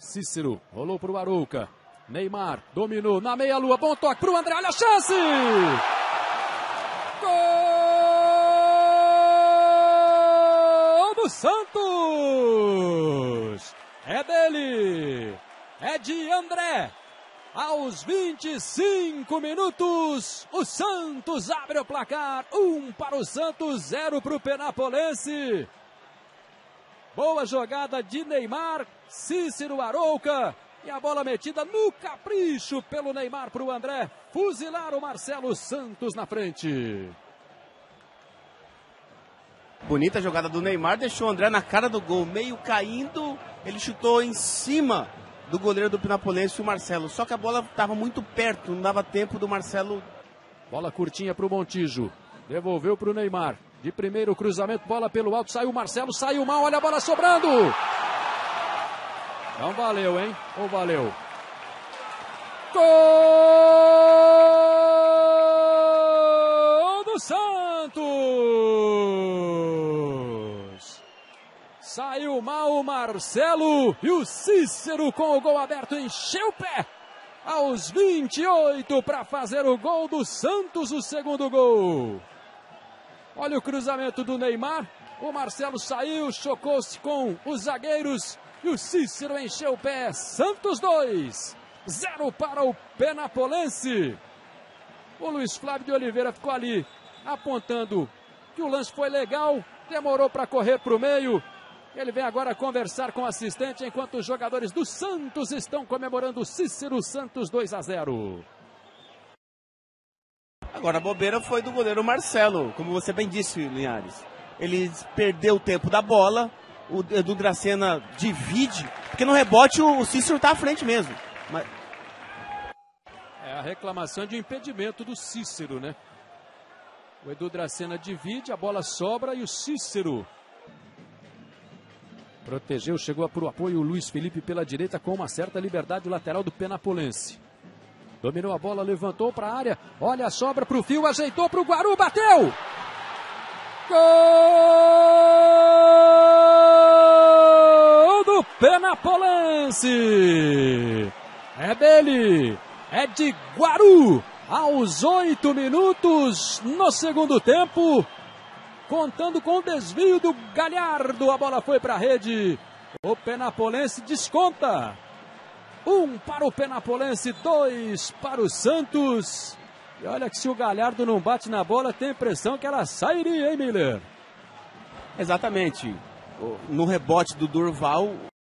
Cícero rolou para o Arouca. Neymar dominou na meia-lua. Bom toque para o André. Olha a chance! Gol do Santos! É dele! É de André! Aos 25 minutos, o Santos abre o placar. 1 para o Santos, 0 para o Penapolense. Boa jogada de Neymar, Cícero, Arouca. E a bola metida no capricho pelo Neymar para o André. Fuzilar o Marcelo Santos na frente. Bonita jogada do Neymar, deixou o André na cara do gol. Meio caindo, ele chutou em cima do goleiro do Penapolense, o Marcelo. Só que a bola estava muito perto, não dava tempo do Marcelo. Bola curtinha para o Montijo. Devolveu para o Neymar. De primeiro cruzamento, bola pelo alto, saiu o Marcelo, saiu mal, olha a bola sobrando. Não valeu, hein? Ou valeu? Gol do Santos! Saiu mal o Marcelo e o Cícero com o gol aberto encheu o pé. Aos 28 para fazer o gol do Santos, o segundo gol. Olha o cruzamento do Neymar. O Marcelo saiu, chocou-se com os zagueiros e o Cícero encheu o pé. Santos 2, 0 para o Penapolense. O Luiz Flávio de Oliveira ficou ali apontando que o lance foi legal, demorou para correr para o meio. Ele vem agora conversar com o assistente enquanto os jogadores do Santos estão comemorando o Cícero. Santos 2-0. Agora a bobeira foi do goleiro Marcelo, como você bem disse, Linhares. Ele perdeu o tempo da bola, o Edu Dracena divide, porque no rebote o Cícero está à frente mesmo. Mas... É a reclamação de impedimento do Cícero, né? O Edu Dracena divide, a bola sobra e o Cícero protegeu, chegou para o apoio o Luiz Felipe pela direita com uma certa liberdade, o lateral do Penapolense. Dominou a bola, levantou para a área, olha a sobra para o fio, ajeitou para o Guaru, bateu! Gol do Penapolense! É dele, é de Guaru, aos 8 minutos no segundo tempo. Contando com o desvio do Galhardo, a bola foi para a rede. O Penapolense desconta. 1 para o Penapolense, 2 para o Santos. E olha que se o Galhardo não bate na bola, tem a impressão que ela sairia, hein, Miller? Exatamente. No rebote do Durval,